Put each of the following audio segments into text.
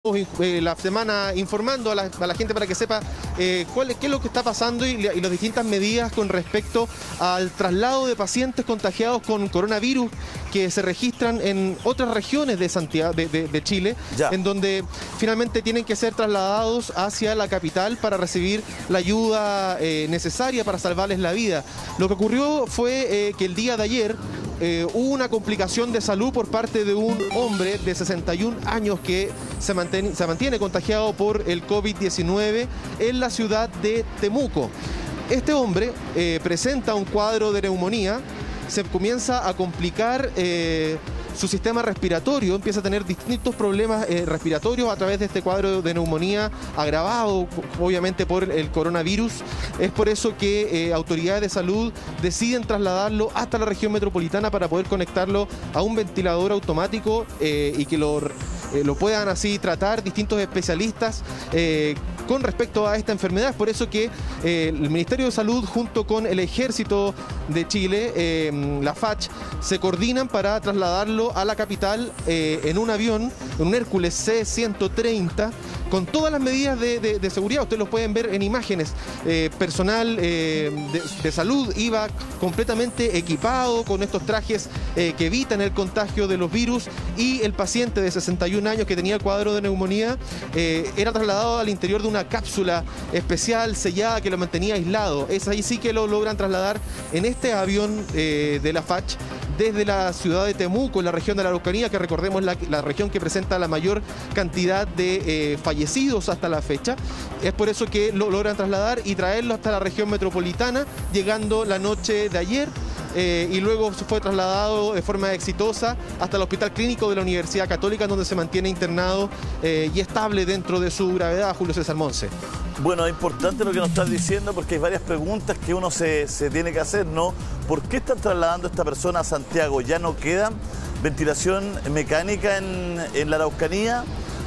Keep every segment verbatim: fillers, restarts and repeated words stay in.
Eh, la semana informando a la, a la gente para que sepa eh, cuál, qué es lo que está pasando y, y las distintas medidas con respecto al traslado de pacientes contagiados con coronavirus que se registran en otras regiones de Santiago, de, de, de Chile, ya. En donde finalmente tienen que ser trasladados hacia la capital para recibir la ayuda eh, necesaria para salvarles la vida. Lo que ocurrió fue eh, que el día de ayer Eh, hubo una complicación de salud por parte de un hombre de sesenta y un años que se mantiene, se mantiene contagiado por el COVID diecinueve en la ciudad de Temuco. Este hombre eh, presenta un cuadro de neumonía, se comienza a complicar eh, su sistema respiratorio, empieza a tener distintos problemas eh, respiratorios a través de este cuadro de neumonía agravado obviamente por el coronavirus. Es por eso que eh, autoridades de salud deciden trasladarlo hasta la región metropolitana para poder conectarlo a un ventilador automático eh, y que lo, eh, lo puedan así tratar distintos especialistas eh, con respecto a esta enfermedad. Es por eso que eh, el Ministerio de Salud junto con el Ejército de Chile, eh, la FACH, se coordinan para trasladarlo a la capital eh, en un avión, en un Hércules C ciento treinta, con todas las medidas de, de, de seguridad. Ustedes los pueden ver en imágenes. Eh, personal eh, de, de salud iba completamente equipado con estos trajes eh, que evitan el contagio de los virus, y el paciente de sesenta y un años que tenía el cuadro de neumonía eh, era trasladado al interior de una cápsula especial sellada que lo mantenía aislado. Es ahí sí que lo logran trasladar en este avión eh, de la FACH desde la ciudad de Temuco, en la región de la Araucanía, que recordemos la, la región que presenta la mayor cantidad de eh, fallecidos hasta la fecha. Es por eso que lo logran trasladar y traerlo hasta la región metropolitana, llegando la noche de ayer. Eh, y luego fue trasladado de forma exitosa hasta el Hospital Clínico de la Universidad Católica, donde se mantiene internado eh, y estable dentro de su gravedad. Julio César Monse. Bueno, es importante lo que nos estás diciendo, porque hay varias preguntas que uno se, se tiene que hacer, ¿no? ¿Por qué están trasladando a esta persona a Santiago? ¿Ya no queda ventilación mecánica en, en la Araucanía?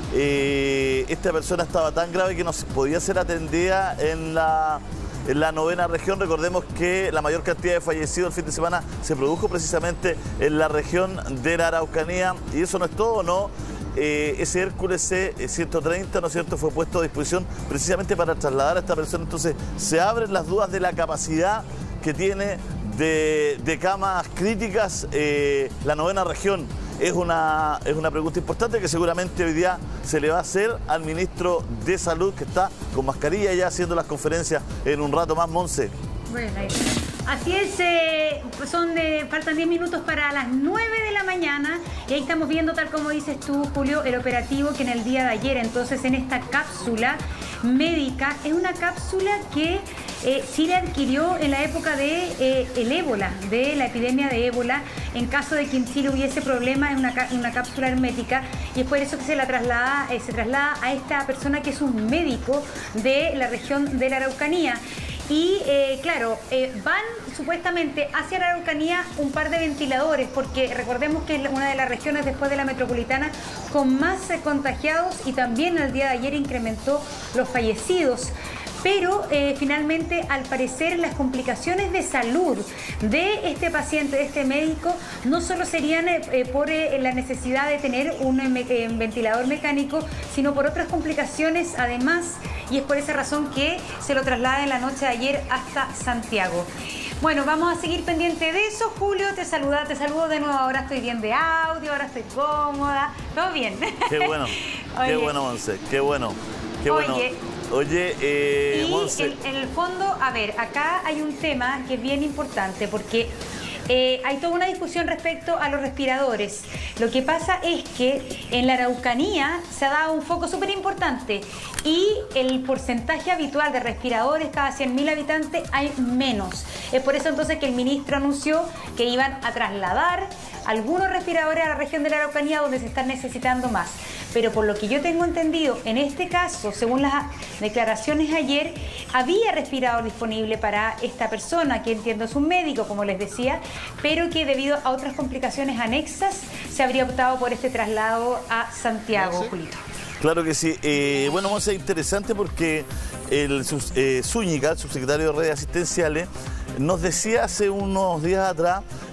Eh, esta persona estaba tan grave que no podía ser atendida en la... En la novena región. Recordemos que la mayor cantidad de fallecidos el fin de semana se produjo precisamente en la región de la Araucanía. Y eso no es todo, ¿no? Eh, ese Hércules C ciento treinta, ¿no es cierto?, fue puesto a disposición precisamente para trasladar a esta persona. Entonces se abren las dudas de la capacidad que tiene de, de camas críticas eh, la novena región. Es una, es una pregunta importante que seguramente hoy día se le va a hacer al ministro de Salud, que está con mascarilla ya haciendo las conferencias en un rato más. Monse. Bueno, así es, eh, son de, faltan diez minutos para las nueve de la mañana y ahí estamos viendo, tal como dices tú, Julio, el operativo que en el día de ayer, entonces en esta cápsula médica, es una cápsula que eh, Chile adquirió en la época de eh, el ébola, de la epidemia de ébola, en caso de que en Chile hubiese problemas, en una, una cápsula hermética, y es por eso que se la traslada, eh, se traslada a esta persona que es un médico de la región de la Araucanía. Y eh, claro, eh, van supuestamente hacia la Araucanía un par de ventiladores, porque recordemos que es una de las regiones después de la metropolitana con más eh, contagiados, y también el día de ayer incrementó los fallecidos. Pero eh, finalmente, al parecer, las complicaciones de salud de este paciente, de este médico, no solo serían eh, por eh, la necesidad de tener un eh, ventilador mecánico, sino por otras complicaciones además, y es por esa razón que se lo traslada en la noche de ayer hasta Santiago. Bueno, vamos a seguir pendiente de eso. Julio, te saluda, te saludo de nuevo. Ahora estoy bien de audio, ahora estoy cómoda. ¿Todo bien? Qué bueno, qué bueno, Monse, qué bueno, qué bueno. Oye, Oye, eh, y Monse. en, en el fondo, a ver, acá hay un tema que es bien importante, porque eh, hay toda una discusión respecto a los respiradores. Lo que pasa es que en la Araucanía se ha dado un foco súper importante y el porcentaje habitual de respiradores cada cien mil habitantes hay menos. Es por eso entonces que el ministro anunció que iban a trasladar algunos respiradores a la región de la Araucanía, donde se están necesitando más. Pero por lo que yo tengo entendido, en este caso, según las declaraciones ayer, había respirador disponible para esta persona, que entiendo es un médico, como les decía, pero que debido a otras complicaciones anexas se habría optado por este traslado a Santiago, ¿No? ¿Sí? Julito. Claro que sí. Eh, bueno, Monse, es interesante porque el eh, Zúñiga, el subsecretario de redes asistenciales, nos decía hace unos días atrás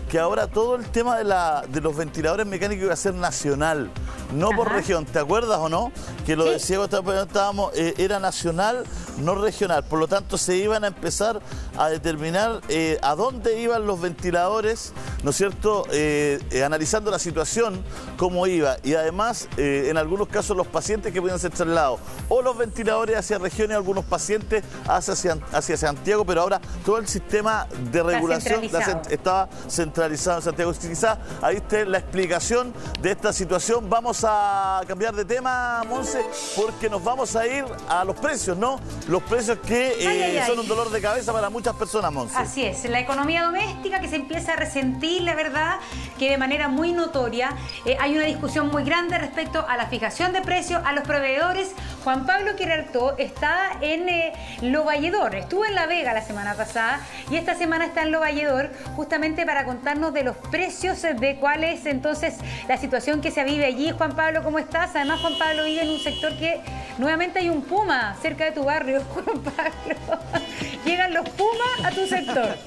que ahora todo el tema de, la, de los ventiladores mecánicos iba a ser nacional, no Ajá. por región. ¿Te acuerdas o no? Que lo ¿Sí? decía cuando estábamos, eh, era nacional, no regional. Por lo tanto, se iban a empezar a determinar eh, a dónde iban los ventiladores, ¿no es cierto? Eh, eh, analizando la situación, cómo iba. Y además, eh, en algunos casos, los pacientes que podían ser trasladados. O los ventiladores hacia regiones, algunos pacientes hacia, hacia Santiago, pero ahora todo el sistema de regulación está centralizado, estaba centralizado en Santiago. Quizás ahí esté la explicación de esta situación. Vamos a cambiar de tema, Monse, porque nos vamos a ir a los precios, ¿no? Los precios que eh, ay, ay, ay. son un dolor de cabeza para muchas personas, Monse. Así es, la economía doméstica que se empieza a resentir, la verdad, que de manera muy notoria eh, hay una discusión muy grande respecto a la fijación de precios, a los proveedores. Juan Pablo Querartó está en eh, Lovalledor, estuvo en La Vega la semana pasada y esta semana está en Lovalledor justamente para contarnos de los precios, de cuál es entonces la situación que se vive allí. Juan Pablo, ¿cómo estás? Además, Juan Pablo vive en un sector que nuevamente hay un puma cerca de tu barrio, Juan Pablo. Llegan los pumas a tu sector.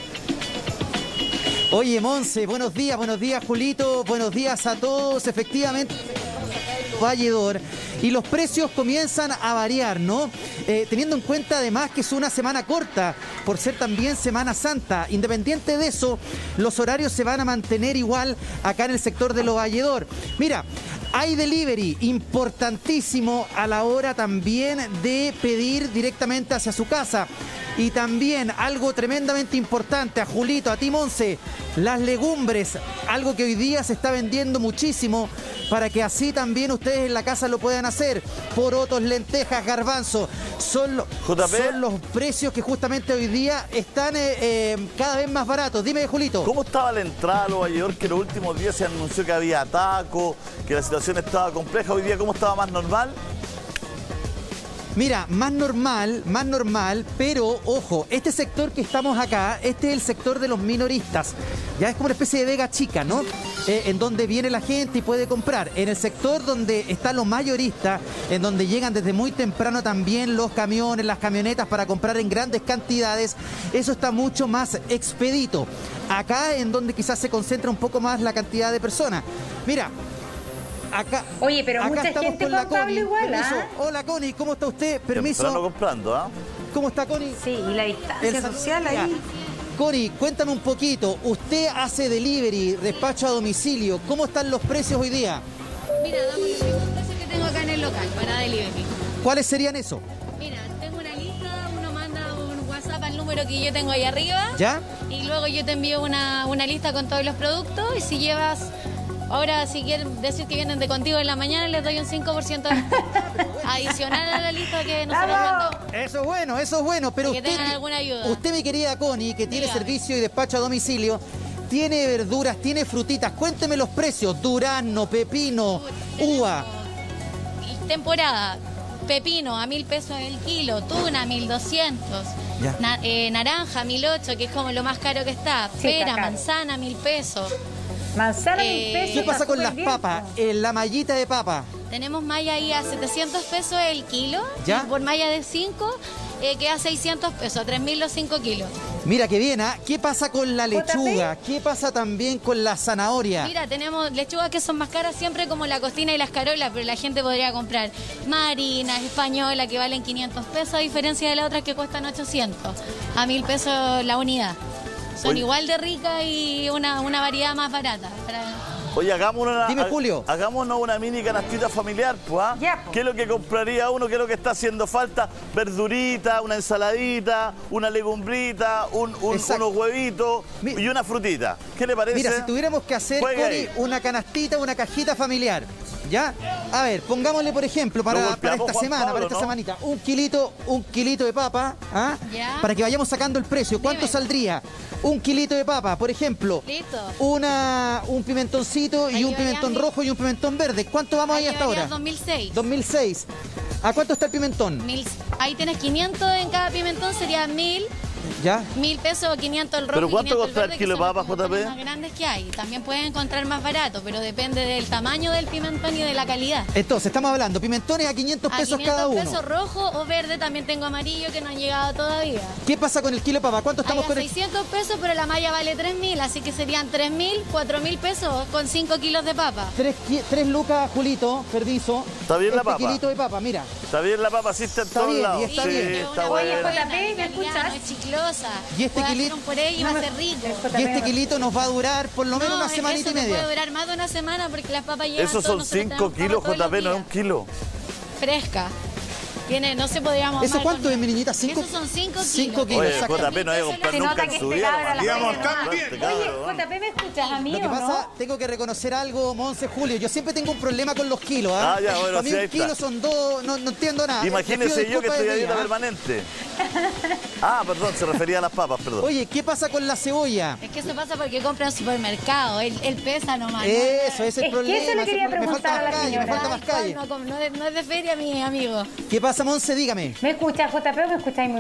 Oye, Monse, buenos días, buenos días, Julito, buenos días a todos. Efectivamente, Valledor, y los precios comienzan a variar, ¿no? Eh, teniendo en cuenta además que es una semana corta, por ser también Semana Santa. Independiente de eso, los horarios se van a mantener igual acá en el sector de Lovalledor. Mira, hay delivery importantísimo a la hora también de pedir directamente hacia su casa. Y también algo tremendamente importante, a Julito, a ti, Monse, las legumbres, algo que hoy día se está vendiendo muchísimo para que así también ustedes en la casa lo puedan hacer. Porotos, lentejas, garbanzo, son, lo, son los precios que justamente hoy día están eh, eh, cada vez más baratos. Dime, Julito. ¿Cómo estaba la entrada a Lovalledor? Que los últimos días se anunció que había ataco, que la situación estaba compleja. Hoy día, ¿cómo estaba más normal? Mira, más normal, más normal, pero ojo, este sector que estamos acá, este es el sector de los minoristas. Ya es como una especie de Vega Chica, ¿no? Eh, en donde viene la gente y puede comprar. En el sector donde está lo mayorista, en donde llegan desde muy temprano también los camiones, las camionetas para comprar en grandes cantidades, eso está mucho más expedito. Acá en donde quizás se concentra un poco más la cantidad de personas. Mira. Acá, Oye, pero acá mucha estamos gente con la Pablo Connie. igual, ¿ah? ¿eh? Hola, Connie, ¿cómo está usted? Permiso. Temprano comprando, ¿ah? ¿eh? ¿Cómo está, Connie? Sí, y la distancia El... social ahí. Ya. Connie, cuéntame un poquito. Usted hace delivery, despacho a domicilio. ¿Cómo están los precios hoy día? Mira, damos los mismos precios que tengo acá en el local para delivery. ¿Cuáles serían eso? Mira, tengo una lista, uno manda un WhatsApp al número que yo tengo ahí arriba. ¿Ya? Y luego yo te envío una, una lista con todos los productos y si llevas... Ahora, si quieren decir que vienen de contigo en la mañana, les doy un cinco por ciento adicional a la lista que nosotros mandamos. Eso es bueno, eso es bueno. Pero que usted, tengan alguna ayuda. Usted, mi querida Connie, que tiene Dígame. servicio y despacho a domicilio, tiene verduras, tiene frutitas. Cuénteme los precios. Durazno, pepino, uva. Temporada. Pepino a mil pesos el kilo, tuna a mil doscientos, Na, eh, naranja a mil ocho, que es como lo más caro que está. Sí, Pera, está manzana a mil pesos. Manzana Eh, mil pesos. ¿Qué pasa con las bien. papas? En la mallita de papa. Tenemos malla ahí a setecientos pesos el kilo. ¿Ya? Y por malla de cinco eh, queda seiscientos pesos, tres mil los cinco kilos. Mira que bien, ¿ah? ¿Qué pasa con la lechuga? ¿Qué pasa también con la zanahoria? Mira, tenemos lechugas que son más caras siempre como la costina y las carolas, pero la gente podría comprar marinas, española, que valen quinientos pesos, a diferencia de las otras que cuestan ochocientos, a mil pesos la unidad. Son Oye. igual de ricas y una, una variedad más barata. Para... Oye, hagámonos una, Dime, Julio. hagámonos una mini canastita familiar, pues, ¿ah? Ya, pues. ¿Qué es lo que compraría uno? ¿Qué es lo que está haciendo falta? Verdurita, una ensaladita, una legumbrita, un, un, Exacto. unos huevitos Mi- y una frutita. ¿Qué le parece? Mira, si tuviéramos que hacer, Juegue Connie, ahí. una canastita, una cajita familiar, ¿ya? A ver, pongámosle, por ejemplo, Lo para, para golpeamos, esta Juan semana, Pablo, para esta ¿no? semanita, un kilito, un kilito de papa, ¿ah? Ya. Para que vayamos sacando el precio. ¿Cuánto Dime. saldría? Un kilito de papa, por ejemplo. Listo. Una, un pimentoncito y Ahí un llevarías pimentón mil. rojo y un pimentón verde. ¿Cuánto vamos ahí, Ahí hasta ahora? llevarías dos mil seis. dos mil seis. ¿A cuánto está el pimentón? Mil- ahí tienes quinientos en cada pimentón, sería mil. ¿Ya? Mil pesos o quinientos el rojo. ¿Pero y cuánto quinientos cuesta el verde, kilo que de son papas, los J P? pimentones más grandes que hay. También pueden encontrar más barato, pero depende del tamaño del pimentón y de la calidad. Entonces, estamos hablando, pimentones a quinientos pesos a quinientos cada uno. pesos rojo o verde, también tengo amarillo que no han llegado todavía. ¿Qué pasa con el kilo de papa? ¿Cuánto estamos Hay a con el...? seiscientos pesos, pero la malla vale tres mil, así que serían tres mil, cuatro mil pesos con cinco kilos de papa. Tres, qui- tres lucas, Julito, perdizo. Está bien la este papa. kilito de papa, mira. Está bien la papa, sí está en Está todos bien, lados. y está sí, bien. Es está una bueno. buena, J P, ¿me calidad, escuchas? no es chiclosa. Y este Puede hacer kilito- un puré y va a ser rico. Y este kilito nos va a durar por lo menos No, una semanita eso y te media. puede durar más de una semana porque las papas llevan Esos todos, son nosotros cinco tenemos kilos, papas todos J P, los no es días. un kilo. Fresca. Tiene, no se podríamos. ¿Eso cuánto es, mi niñita? ¿Cinco? Esos son cinco kilos. Cinco kilos, Oye, exacto. J P no hay que comprar Se nunca nota en que su este vida. cabra la Digamos, juega más. este Oye, cabro, J P, ¿me escuchas a mí Lo que o pasa, no? tengo que reconocer algo, Monse, Julio. Yo siempre tengo un problema con los kilos, ¿ah? Ah, ya, bueno, Para mí sí, ahí un kilo está. son dos, no, no entiendo nada. Les Imagínese pido yo que disculpas estoy a desde dieta ya, ¿ah? permanente. Ah, perdón, se refería a las papas, perdón. Oye, ¿qué pasa con la cebolla? Es que eso pasa porque compra en supermercado. Él, él pesa nomás. ¿no? Eso, ese es el que problema. eso le quería me falta preguntar a más la calle, me señora. falta más calle. No, no, no es de- no es de feria, mi amigo. ¿Qué pasa, Monse? Dígame. ¿Me escuchas, J P, o me escucháis muy